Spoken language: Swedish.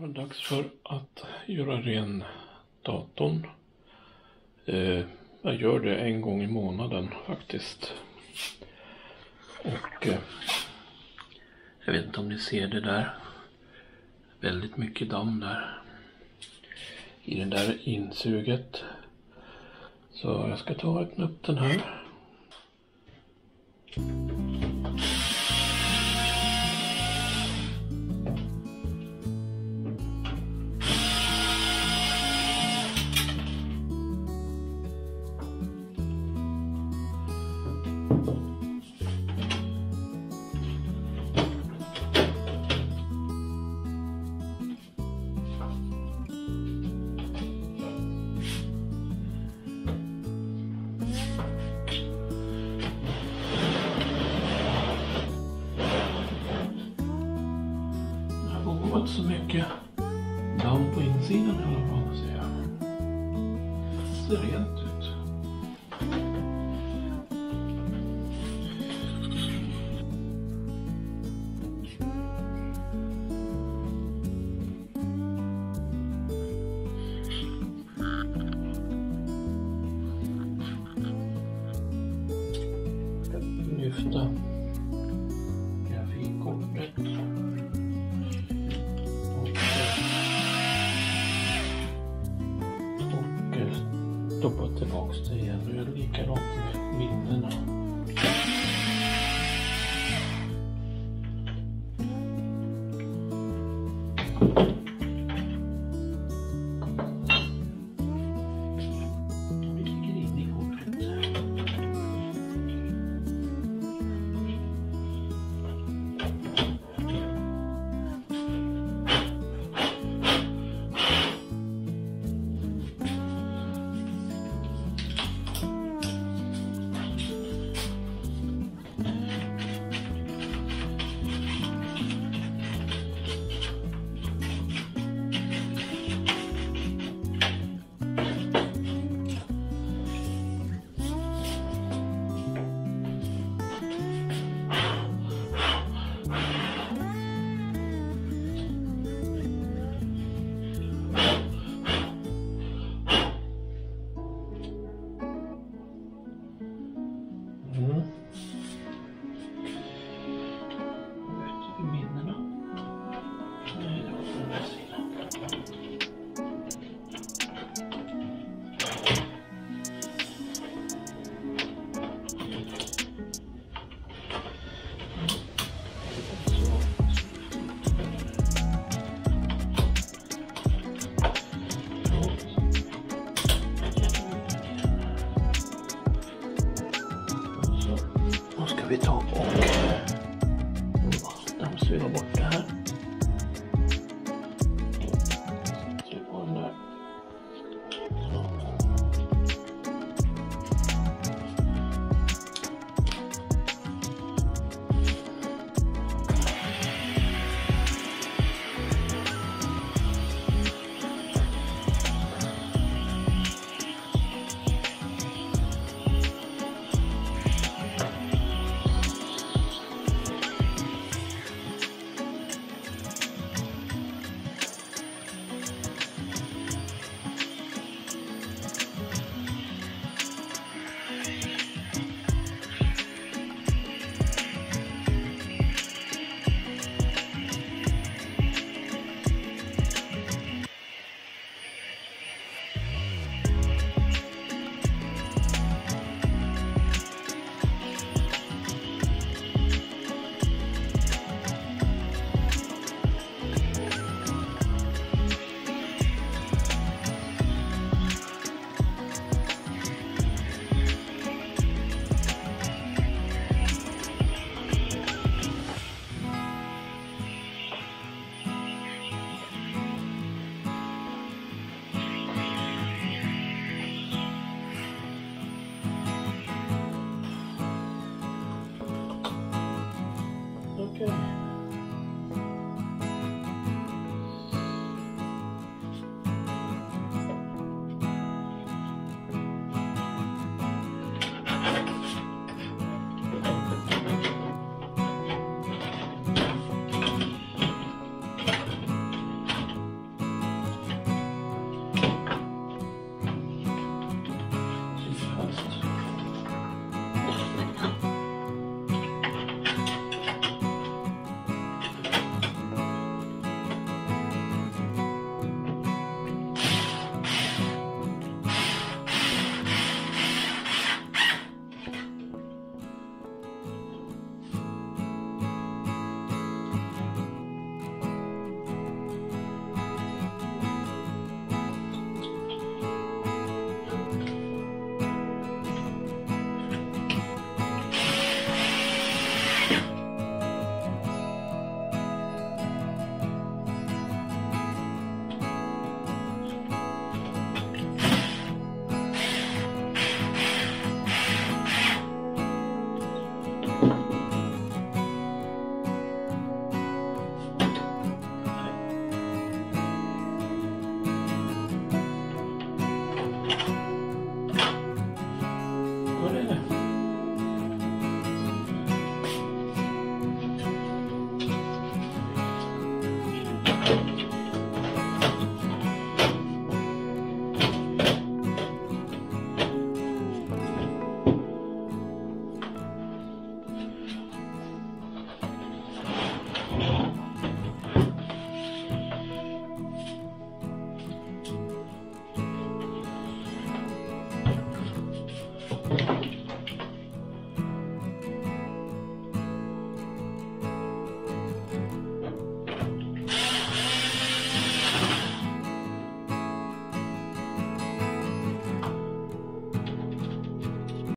var dags för att göra ren datorn. Jag gör det en gång i månaden faktiskt. Och jag vet inte om ni ser det där. Väldigt mycket damm där. I den där insuget. Så jag ska ta och öppna upp den här. Så mycket damm på insidan i alla fall, ser jag. Det ser rent ut. Jag ska lyfta grafikkortet. Stoppa tillbaks det igen. Nu är det likadant med minnena. Vi ligger in i kortet. Vi tar och dammsuga bort det här. Tryck på den där. då.